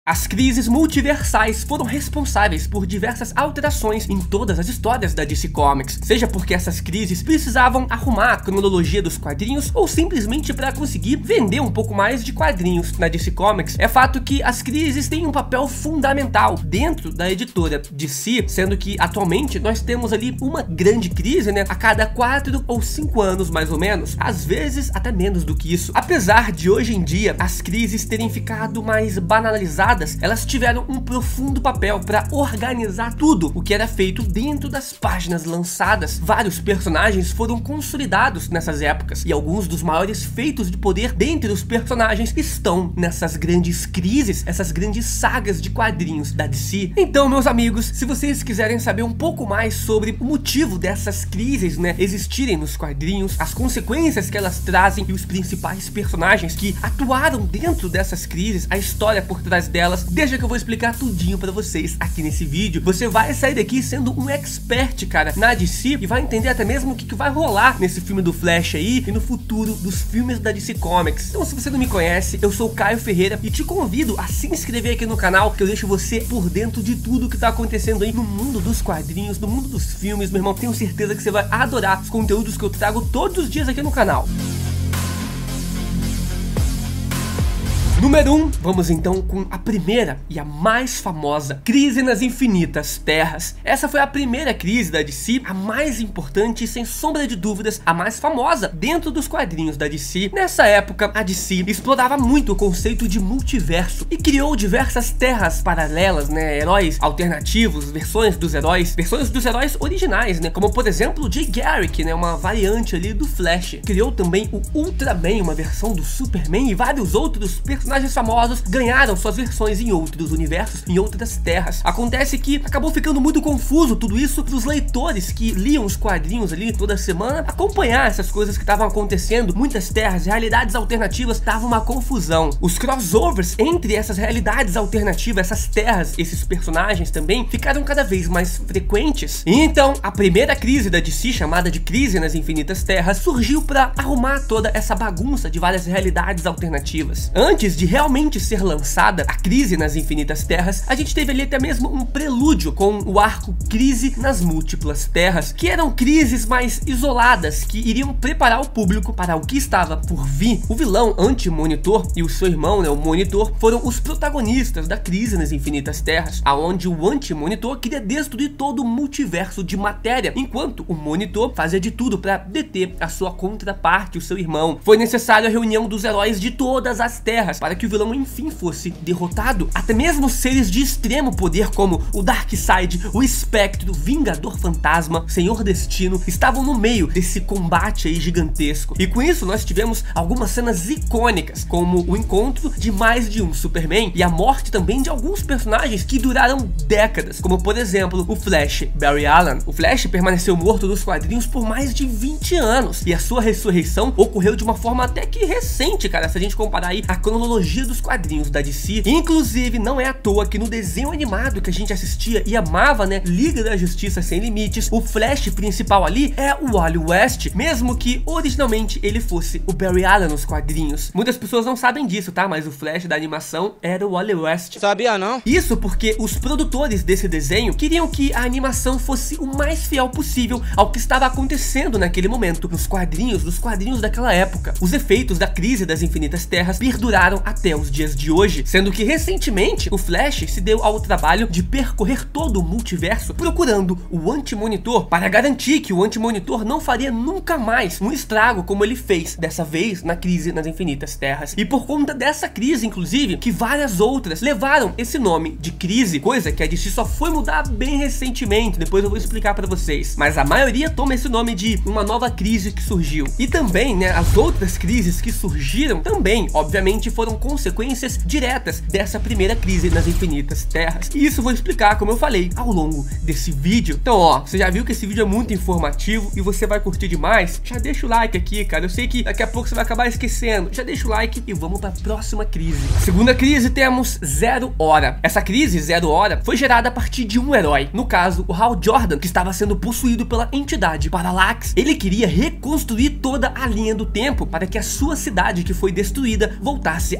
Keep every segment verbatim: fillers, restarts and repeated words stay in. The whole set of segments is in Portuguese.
As crises multiversais foram responsáveis por diversas alterações em todas as histórias da D C Comics, seja porque essas crises precisavam arrumar a cronologia dos quadrinhos ou simplesmente para conseguir vender um pouco mais de quadrinhos na D C Comics. É fato que as crises têm um papel fundamental dentro da editora D C, sendo que atualmente nós temos ali uma grande crise, né, a cada quatro ou cinco anos mais ou menos, às vezes até menos do que isso. Apesar de hoje em dia as crises terem ficado mais banalizadas, elas tiveram um profundo papel para organizar tudo o que era feito dentro das páginas lançadas. Vários personagens foram consolidados nessas épocas e alguns dos maiores feitos de poder dentre os personagens estão nessas grandes crises, essas grandes sagas de quadrinhos da D C. Então, meus amigos, se vocês quiserem saber um pouco mais sobre o motivo dessas crises, né, existirem nos quadrinhos, as consequências que elas trazem e os principais personagens que atuaram dentro dessas crises, a história por trás delas, deixa que eu vou explicar tudinho pra vocês aqui nesse vídeo. Você vai sair daqui sendo um expert, cara, na D C e vai entender até mesmo o que, que vai rolar nesse filme do Flash aí e no futuro dos filmes da D C Comics. Então, se você não me conhece, eu sou o Caio Ferreira e te convido a se inscrever aqui no canal, que eu deixo você por dentro de tudo que tá acontecendo aí no mundo dos quadrinhos, no mundo dos filmes, meu irmão. Tenho certeza que você vai adorar os conteúdos que eu trago todos os dias aqui no canal. Número um, vamos então com a primeira e a mais famosa, Crise nas Infinitas Terras. Essa foi a primeira crise da D C, a mais importante e sem sombra de dúvidas a mais famosa dentro dos quadrinhos da D C. Nessa época, a D C explorava muito o conceito de multiverso e criou diversas terras paralelas, né, heróis alternativos, versões dos heróis, versões dos heróis originais, né, como por exemplo o Jay Garrick, né, uma variante ali do Flash. Criou também o Ultraman, uma versão do Superman, e vários outros personagens personagens famosos ganharam suas versões em outros universos, em outras terras. Acontece que acabou ficando muito confuso tudo isso para os leitores que liam os quadrinhos ali toda semana acompanhar essas coisas que estavam acontecendo. Muitas terras, realidades alternativas, davam uma confusão. Os crossovers entre essas realidades alternativas, essas terras, esses personagens também ficaram cada vez mais frequentes. E então a primeira crise da D C, chamada de Crise nas Infinitas Terras, surgiu para arrumar toda essa bagunça de várias realidades alternativas. Antes de de realmente ser lançada a Crise nas Infinitas Terras, a gente teve ali até mesmo um prelúdio com o arco Crise nas Múltiplas Terras, que eram crises mais isoladas, que iriam preparar o público para o que estava por vir. O vilão Anti-Monitor e o seu irmão, né, o Monitor, foram os protagonistas da Crise nas Infinitas Terras, aonde o Anti-Monitor queria destruir todo o multiverso de matéria, enquanto o Monitor fazia de tudo para deter a sua contraparte, o seu irmão. Foi necessário a reunião dos heróis de todas as terras para que o vilão enfim fosse derrotado. Até mesmo seres de extremo poder como o Darkseid, o Espectro, Vingador Fantasma, Senhor Destino estavam no meio desse combate aí gigantesco. E com isso nós tivemos algumas cenas icônicas, como o encontro de mais de um Superman e a morte também de alguns personagens que duraram décadas, como por exemplo o Flash, Barry Allen. O Flash permaneceu morto nos quadrinhos por mais de vinte anos e a sua ressurreição ocorreu de uma forma até que recente, cara, se a gente comparar aí a cronologia dos quadrinhos da D C. Inclusive, não é à toa que no desenho animado que a gente assistia e amava, né, Liga da Justiça Sem Limites, o Flash principal ali é o Wally West, mesmo que originalmente ele fosse o Barry Allen nos quadrinhos. Muitas pessoas não sabem disso, tá? Mas o Flash da animação era o Wally West. Sabia não? Isso porque os produtores desse desenho queriam que a animação fosse o mais fiel possível ao que estava acontecendo naquele momento, nos quadrinhos, nos quadrinhos daquela época. Os efeitos da Crise das Infinitas Terras perduraram até os dias de hoje, sendo que recentemente o Flash se deu ao trabalho de percorrer todo o multiverso procurando o Anti-Monitor para garantir que o Anti-Monitor não faria nunca mais um estrago como ele fez dessa vez na Crise nas Infinitas Terras. E por conta dessa crise, inclusive, que várias outras levaram esse nome de crise, coisa que a D C só foi mudar bem recentemente, depois eu vou explicar para vocês, mas a maioria toma esse nome de uma nova crise que surgiu. E também, né, as outras crises que surgiram também, obviamente, foram consequências diretas dessa primeira crise nas Infinitas Terras. E isso eu vou explicar, como eu falei, ao longo desse vídeo. Então, ó, você já viu que esse vídeo é muito informativo e você vai curtir demais? Já deixa o like aqui, cara. Eu sei que daqui a pouco você vai acabar esquecendo. Já deixa o like e vamos para a próxima crise. Segunda crise, temos Zero Hora. Essa crise, Zero Hora, foi gerada a partir de um herói. No caso, o Hal Jordan, que estava sendo possuído pela entidade Parallax. Ele queria reconstruir toda a linha do tempo para que a sua cidade que foi destruída voltasse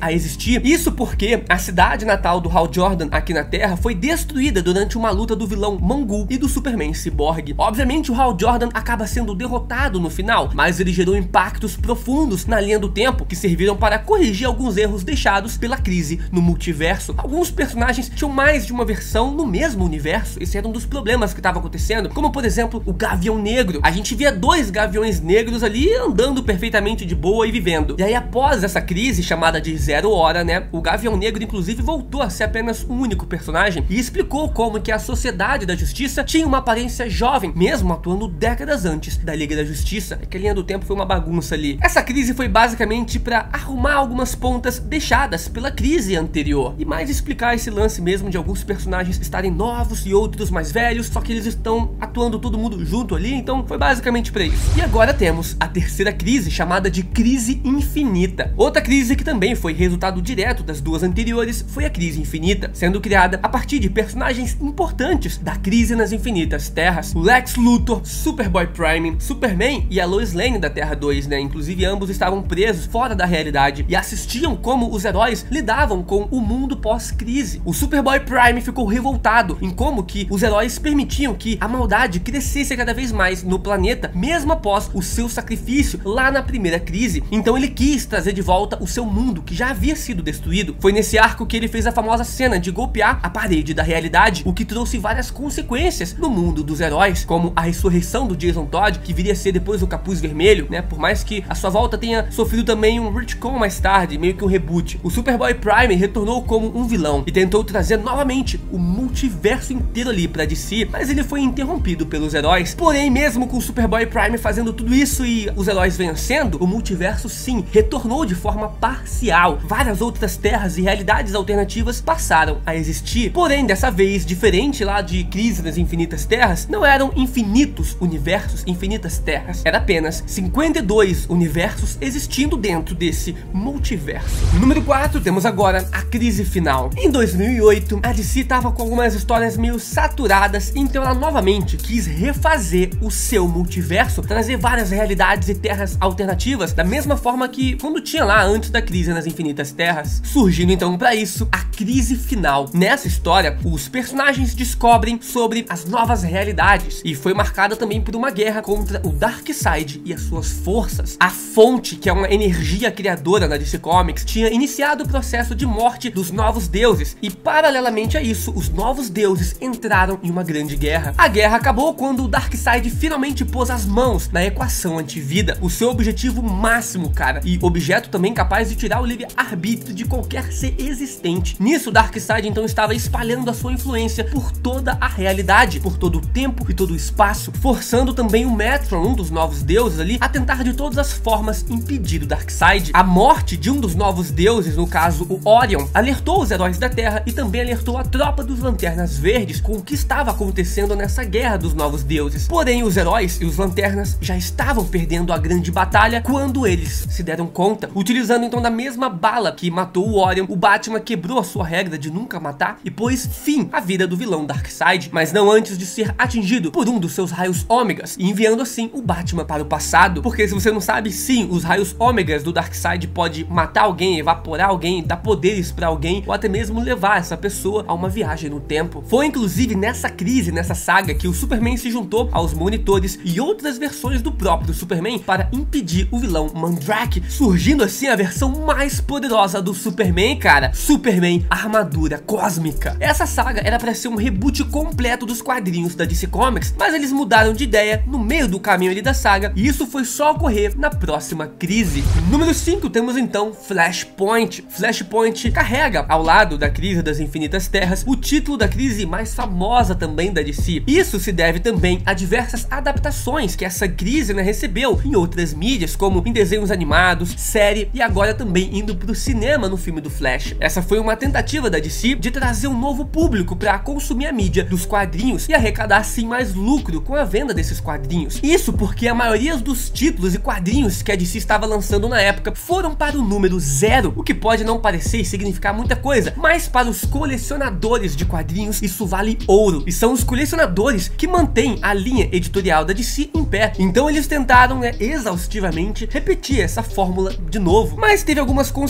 a existir. Isso porque a cidade natal do Hal Jordan aqui na Terra foi destruída durante uma luta do vilão Mongul e do Superman Cyborg. Obviamente o Hal Jordan acaba sendo derrotado no final, mas ele gerou impactos profundos na linha do tempo que serviram para corrigir alguns erros deixados pela crise no multiverso. Alguns personagens tinham mais de uma versão no mesmo universo, esse era um dos problemas que estava acontecendo, como por exemplo o Gavião Negro. A gente via dois Gaviões Negros ali andando perfeitamente de boa e vivendo. E aí após essa crise chamada de Zero Hora, né, o Gavião Negro inclusive voltou a ser apenas um único personagem e explicou como que a Sociedade da Justiça tinha uma aparência jovem, mesmo atuando décadas antes da Liga da Justiça. É que a linha do tempo foi uma bagunça ali. Essa crise foi basicamente para arrumar algumas pontas deixadas pela crise anterior e mais explicar esse lance mesmo de alguns personagens estarem novos e outros mais velhos, só que eles estão atuando todo mundo junto ali, então foi basicamente para isso. E agora temos a terceira crise, chamada de Crise Infinita. Outra crise que também foi resultado direto das duas anteriores foi a Crise Infinita, sendo criada a partir de personagens importantes da Crise nas Infinitas Terras. O Lex Luthor, Superboy Prime, Superman e a Lois Lane da Terra dois, né? Inclusive ambos estavam presos fora da realidade e assistiam como os heróis lidavam com o mundo pós-crise. O Superboy Prime ficou revoltado em como que os heróis permitiam que a maldade crescesse cada vez mais no planeta, mesmo após o seu sacrifício lá na primeira crise. Então ele quis trazer de volta o seu mundo que já havia sido destruído. Foi nesse arco que ele fez a famosa cena de golpear a parede da realidade, o que trouxe várias consequências no mundo dos heróis, como a ressurreição do Jason Todd, que viria a ser depois o Capuz Vermelho, né? Por mais que a sua volta tenha sofrido também um retcon mais tarde, meio que um reboot. O Superboy Prime retornou como um vilão e tentou trazer novamente o multiverso inteiro ali pra D C, mas ele foi interrompido pelos heróis. Porém, mesmo com o Superboy Prime fazendo tudo isso e os heróis vencendo, o multiverso sim retornou de forma parcial. Várias outras terras e realidades alternativas passaram a existir. Porém, dessa vez, diferente lá de Crise nas Infinitas Terras, não eram infinitos universos, infinitas terras. Era apenas cinquenta e dois universos existindo dentro desse multiverso. Número quatro, temos agora a crise final. Em dois mil e oito, a D C tava com algumas histórias meio saturadas, então ela novamente quis refazer o seu multiverso, trazer várias realidades e terras alternativas, da mesma forma que quando tinha lá antes da Crise nas Infinitas Terras, surgindo então para isso a crise final. Nessa história, os personagens descobrem sobre as novas realidades e foi marcada também por uma guerra contra o Darkseid e as suas forças. A Fonte, que é uma energia criadora na D C Comics, tinha iniciado o processo de morte dos novos deuses e paralelamente a isso, os novos deuses entraram em uma grande guerra. A guerra acabou quando o Darkseid finalmente pôs as mãos na equação antivida, o seu objetivo máximo, cara, e objeto também capaz de tirar o livre-arbítrio de qualquer ser existente. Nisso, o Darkseid então estava espalhando a sua influência por toda a realidade, por todo o tempo e todo o espaço, forçando também o Metron, um dos novos deuses ali, a tentar de todas as formas impedir o Darkseid. A morte de um dos novos deuses, no caso o Orion, alertou os heróis da Terra e também alertou a tropa dos Lanternas Verdes com o que estava acontecendo nessa guerra dos novos deuses. Porém, os heróis e os Lanternas já estavam perdendo a grande batalha quando eles se deram conta. Utilizando então da mesma bala que matou o Orion, o Batman quebrou a sua regra de nunca matar e pôs fim à vida do vilão Darkseid, mas não antes de ser atingido por um dos seus raios ômegas, enviando assim o Batman para o passado. Porque se você não sabe, sim, os raios ômegas do Darkseid pode matar alguém, evaporar alguém, dar poderes para alguém ou até mesmo levar essa pessoa a uma viagem no tempo. Foi inclusive nessa crise, nessa saga, que o Superman se juntou aos monitores e outras versões do próprio Superman para impedir o vilão Mandrake, surgindo assim a versão mais poderosa do Superman, cara, Superman Armadura Cósmica. Essa saga era para ser um reboot completo dos quadrinhos da D C Comics, mas eles mudaram de ideia no meio do caminho ali da saga e isso foi só ocorrer na próxima crise. Número cinco, temos então Flashpoint. Flashpoint carrega ao lado da Crise das Infinitas Terras o título da crise mais famosa também da D C. Isso se deve também a diversas adaptações que essa crise, né, recebeu em outras mídias, como em desenhos animados, série e agora também indo pro cinema no filme do Flash. Essa foi uma tentativa da D C de trazer um novo público para consumir a mídia dos quadrinhos e arrecadar assim mais lucro com a venda desses quadrinhos. Isso porque a maioria dos títulos e quadrinhos que a D C estava lançando na época foram para o número zero, o que pode não parecer e significar muita coisa, mas para os colecionadores de quadrinhos isso vale ouro, e são os colecionadores que mantêm a linha editorial da D C em pé. Então eles tentaram, né, exaustivamente repetir essa fórmula de novo, mas teve algumas consequências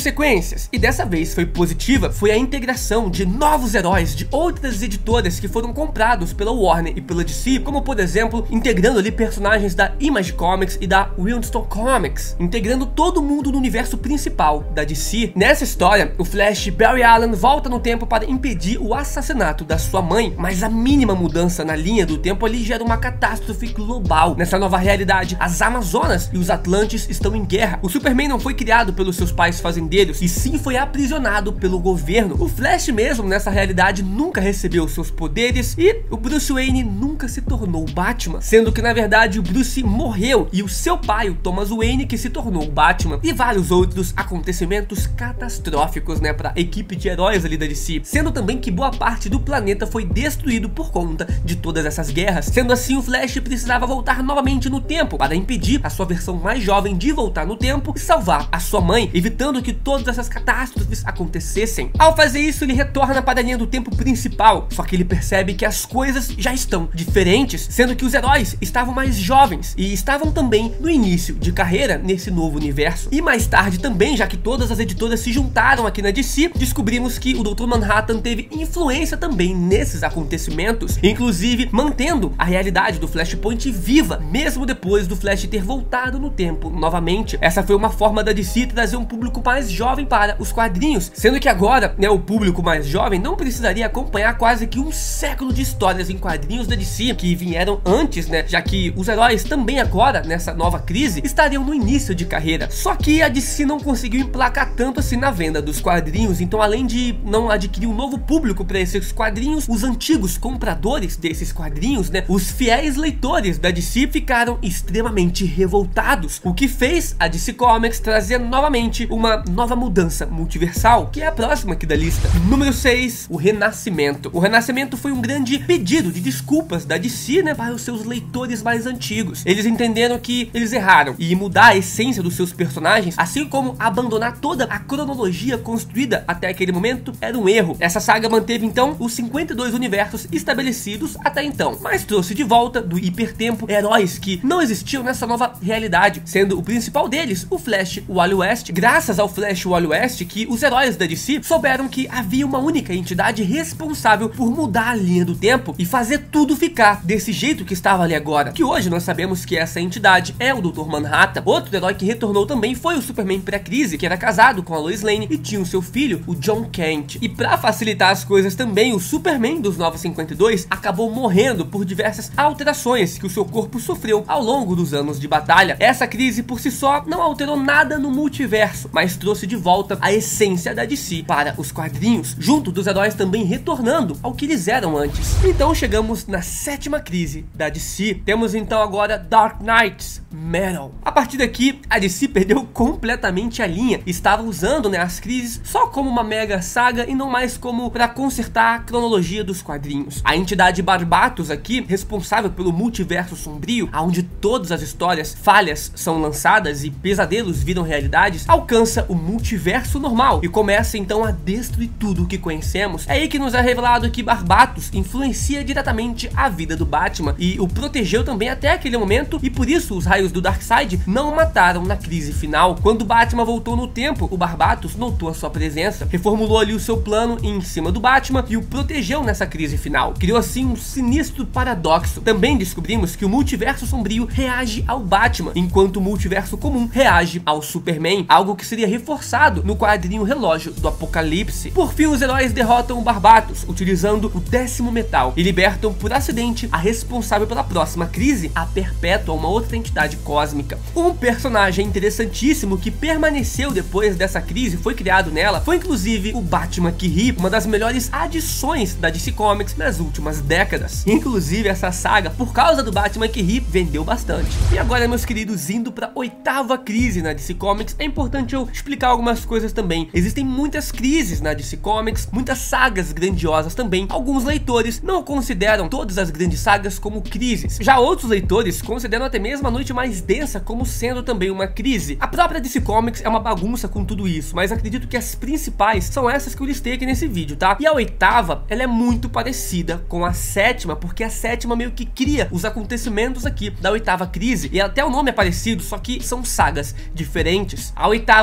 consequências, e dessa vez foi positiva, foi a integração de novos heróis de outras editoras que foram comprados pela Warner e pela D C, como por exemplo, integrando ali personagens da Image Comics e da Wildstorm Comics, integrando todo mundo no universo principal da D C. Nessa história, o Flash Barry Allen volta no tempo para impedir o assassinato da sua mãe, mas a mínima mudança na linha do tempo ali gera uma catástrofe global. Nessa nova realidade, as Amazonas e os Atlantes estão em guerra. O Superman não foi criado pelos seus pais fazendeiros, e sim foi aprisionado pelo governo. O Flash mesmo, nessa realidade, nunca recebeu seus poderes, e o Bruce Wayne nunca se tornou o Batman, sendo que na verdade o Bruce morreu, e o seu pai, o Thomas Wayne, que se tornou o Batman, e vários outros acontecimentos catastróficos, né, para a equipe de heróis ali da D C, sendo também que boa parte do planeta foi destruído por conta de todas essas guerras. Sendo assim, o Flash precisava voltar novamente no tempo para impedir a sua versão mais jovem de voltar no tempo e salvar a sua mãe, evitando que todas essas catástrofes acontecessem. Ao fazer isso, ele retorna para a linha do tempo principal, só que ele percebe que as coisas já estão diferentes, sendo que os heróis estavam mais jovens e estavam também no início de carreira nesse novo universo. E mais tarde também, já que todas as editoras se juntaram aqui na D C, descobrimos que o doutor Manhattan teve influência também nesses acontecimentos, inclusive mantendo a realidade do Flashpoint viva, mesmo depois do Flash ter voltado no tempo novamente. Essa foi uma forma da D C trazer um público mais jovem para os quadrinhos, sendo que agora, né, o público mais jovem não precisaria acompanhar quase que um século de histórias em quadrinhos da D C que vieram antes, né, já que os heróis também agora, nessa nova crise, estariam no início de carreira. Só que a D C não conseguiu emplacar tanto assim na venda dos quadrinhos, então além de não adquirir um novo público para esses quadrinhos, os antigos compradores desses quadrinhos, né, os fiéis leitores da D C ficaram extremamente revoltados, o que fez a D C Comics trazer novamente uma nova mudança multiversal, que é a próxima aqui da lista. Número seis, o Renascimento. O Renascimento foi um grande pedido de desculpas da D C, né, para os seus leitores mais antigos. Eles entenderam que eles erraram e mudar a essência dos seus personagens, assim como abandonar toda a cronologia construída até aquele momento, era um erro. Essa saga manteve então os cinquenta e dois universos estabelecidos até então, mas trouxe de volta do hipertempo heróis que não existiam nessa nova realidade, sendo o principal deles o Flash Wally West. Graças ao Flash Wally West que os heróis da D C souberam que havia uma única entidade responsável por mudar a linha do tempo e fazer tudo ficar desse jeito que estava ali agora, que hoje nós sabemos que essa entidade é o doutor Manhattan. Outro herói que retornou também foi o Superman pré-crise, que era casado com a Lois Lane e tinha o seu filho, o John Kent. E para facilitar as coisas também, o Superman dos Novos cinquenta e dois acabou morrendo por diversas alterações que o seu corpo sofreu ao longo dos anos de batalha. Essa crise por si só não alterou nada no multiverso, mas trouxe de volta a essência da D C para os quadrinhos, junto dos heróis também retornando ao que eles eram antes. Então chegamos na sétima crise da D C. Temos então agora Dark Knights Metal. A partir daqui, a D C perdeu completamente a linha. Estava usando, né, as crises só como uma mega saga e não mais como para consertar a cronologia dos quadrinhos. A entidade Barbatos aqui, responsável pelo multiverso sombrio, onde todas as histórias falhas são lançadas e pesadelos viram realidades, alcança o multiverso normal e começa então a destruir tudo o que conhecemos. É aí que nos é revelado que Barbatos influencia diretamente a vida do Batman e o protegeu também até aquele momento, e por isso os raios do Darkseid não o mataram na crise final. Quando Batman voltou no tempo, o Barbatos notou a sua presença, reformulou ali o seu plano em cima do Batman e o protegeu nessa crise final. Criou assim um sinistro paradoxo. Também descobrimos que o multiverso sombrio reage ao Batman, enquanto o multiverso comum reage ao Superman, algo que seria reforçado no quadrinho Relógio do Apocalipse. Por fim, os heróis derrotam o Barbatos, utilizando o décimo metal, e libertam por acidente a responsável pela próxima crise, a Perpétua, uma outra entidade cósmica. Um personagem interessantíssimo que permaneceu depois dessa crise, foi criado nela, foi inclusive o Batman que ri, uma das melhores adições da D C Comics nas últimas décadas. Inclusive essa saga, por causa do Batman que ri, vendeu bastante. E agora, meus queridos, indo para a oitava crise na D C Comics, é importante eu explicar algumas coisas também. Existem muitas crises na D C Comics, muitas sagas grandiosas também. Alguns leitores não consideram todas as grandes sagas como crises. Já outros leitores consideram até mesmo a Noite Mais Densa como sendo também uma crise. A própria D C Comics é uma bagunça com tudo isso, mas acredito que as principais são essas que eu listei aqui nesse vídeo, tá? E a oitava, ela é muito parecida com a sétima, porque a sétima meio que cria os acontecimentos aqui da oitava crise, e até o nome é parecido, só que são sagas diferentes. A oitava se chama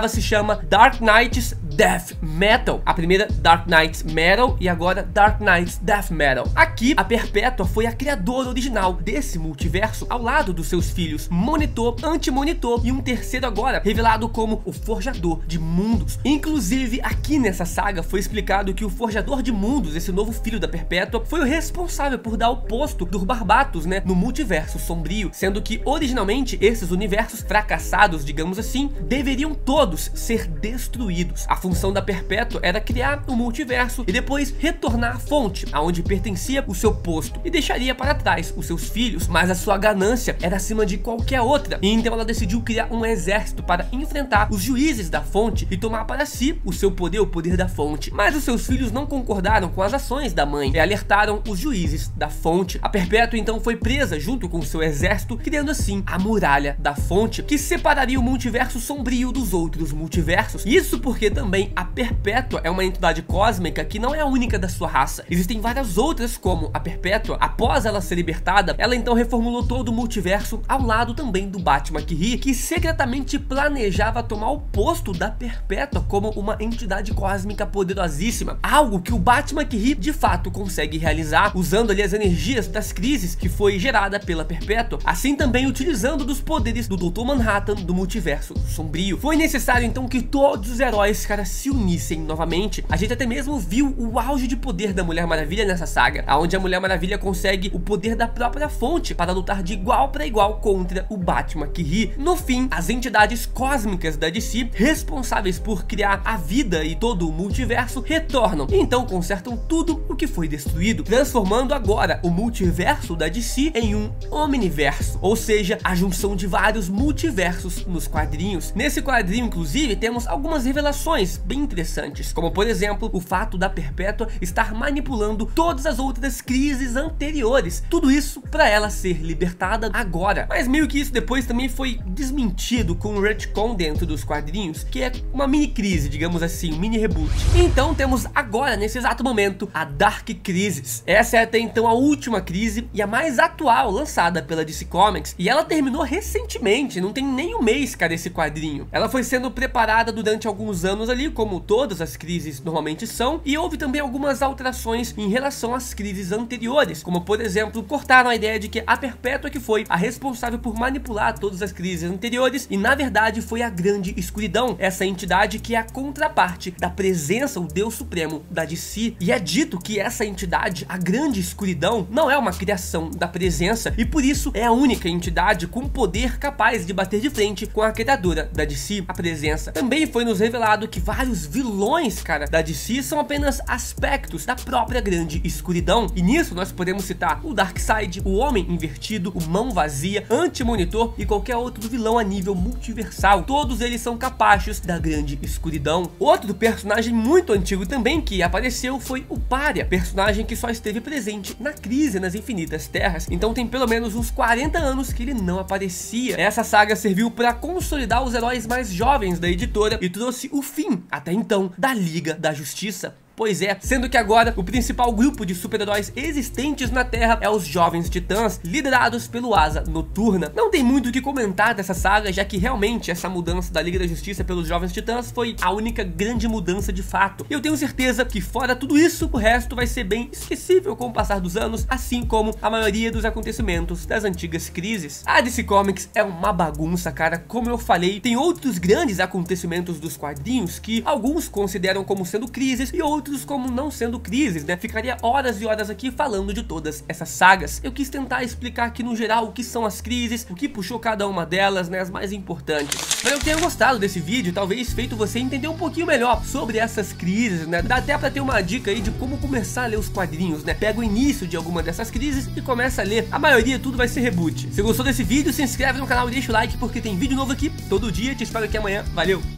chama Dark Knights Death Metal. A primeira Dark Knights Metal e agora Dark Knights Death Metal. Aqui a Perpétua foi a criadora original desse multiverso, ao lado dos seus filhos Monitor, Anti-Monitor e um terceiro agora revelado como o Forjador de Mundos. Inclusive aqui nessa saga foi explicado que o Forjador de Mundos, esse novo filho da Perpétua, foi o responsável por dar o posto dos Barbatos, né, no multiverso sombrio, sendo que originalmente esses universos fracassados, digamos assim, deveriam todos ser destruídos. A função da Perpétua era criar um multiverso e depois retornar à fonte, aonde pertencia o seu posto, e deixaria para trás os seus filhos, mas a sua ganância era acima de qualquer outra, e então ela decidiu criar um exército para enfrentar os juízes da fonte e tomar para si o seu poder, o poder da fonte. Mas os seus filhos não concordaram com as ações da mãe e alertaram os juízes da fonte. A Perpétua então foi presa junto com seu exército, criando assim a Muralha da Fonte, que separaria o multiverso sombrio dos outros multiversos. Isso porque também a Perpétua é uma entidade cósmica que não é a única da sua raça. Existem várias outras, como a Perpétua. Após ela ser libertada, ela então reformulou todo o multiverso ao lado também do Bat-Machiri, que secretamente planejava tomar o posto da Perpétua como uma entidade cósmica poderosíssima, algo que o Bat-Machiri de fato consegue realizar usando ali as energias das crises que foi gerada pela Perpétua, assim também utilizando dos poderes do doutor Manhattan do multiverso sombrio. Foi necessário então que todos os heróis, cara, se unissem novamente. A gente até mesmo viu o auge de poder da Mulher Maravilha nessa saga, onde a Mulher Maravilha consegue o poder da própria fonte para lutar de igual para igual contra o Bat-Machiri. No fim, as entidades cósmicas da D C, responsáveis por criar a vida e todo o multiverso, retornam e então consertam tudo o que foi destruído, transformando agora o multiverso da D C em um omniverso, ou seja, a junção de vários multiversos nos quadrinhos. Nesse quadrinho, inclusive, temos algumas revelações bem interessantes, como por exemplo, o fato da Perpétua estar manipulando todas as outras crises anteriores, tudo isso para ela ser libertada agora. Mas meio que isso depois também foi desmentido com um retcon dentro dos quadrinhos, que é uma mini crise, digamos assim, um mini reboot. Então temos agora, nesse exato momento, a Dark Crisis. Essa é até então a última crise e a mais atual lançada pela D C Comics, e ela terminou recentemente, não tem nem um mês, cara, esse quadrinho. Ela foi sendo preparada durante alguns anos ali, como todas as crises normalmente são, e houve também algumas alterações em relação às crises anteriores, como por exemplo, cortaram a ideia de que a Perpétua que foi a responsável por manipular todas as crises anteriores, e na verdade foi a Grande Escuridão, essa entidade que é a contraparte da presença, o Deus Supremo da D C, e é dito que essa entidade, a Grande Escuridão, não é uma criação da presença, e por isso é a única entidade com poder capaz de bater de frente com a criadora da D C, a presença. Também foi nos revelado que vários vilões, cara, da D C são apenas aspectos da própria Grande Escuridão, e nisso nós podemos citar o Darkseid, o Homem Invertido, o Mão Vazia, Anti-Monitor e qualquer outro vilão a nível multiversal. Todos eles são capachos da Grande Escuridão. Outro personagem muito antigo também que apareceu foi o Pária, personagem que só esteve presente na crise nas Infinitas Terras, então tem pelo menos uns quarenta anos que ele não aparecia. Essa saga serviu para consolidar os heróis mais jovens da editora e trouxe o fim, até então, da Liga da Justiça. Pois é, sendo que agora o principal grupo de super-heróis existentes na Terra é os Jovens Titãs, liderados pelo Asa Noturna. Não tem muito o que comentar dessa saga, já que realmente essa mudança da Liga da Justiça pelos Jovens Titãs foi a única grande mudança de fato. Eu tenho certeza que fora tudo isso, o resto vai ser bem esquecível com o passar dos anos, assim como a maioria dos acontecimentos das antigas crises. A D C Comics é uma bagunça, cara, como eu falei, tem outros grandes acontecimentos dos quadrinhos que alguns consideram como sendo crises e outros como não sendo crises, né? Ficaria horas e horas aqui falando de todas essas sagas. Eu quis tentar explicar aqui no geral o que são as crises, o que puxou cada uma delas, né? As mais importantes. Espero que tenham gostado desse vídeo, talvez feito você entender um pouquinho melhor sobre essas crises, né? Dá até pra ter uma dica aí de como começar a ler os quadrinhos, né? Pega o início de alguma dessas crises e começa a ler. A maioria tudo vai ser reboot. Se gostou desse vídeo, se inscreve no canal e deixa o like, porque tem vídeo novo aqui todo dia. Te espero aqui amanhã. Valeu!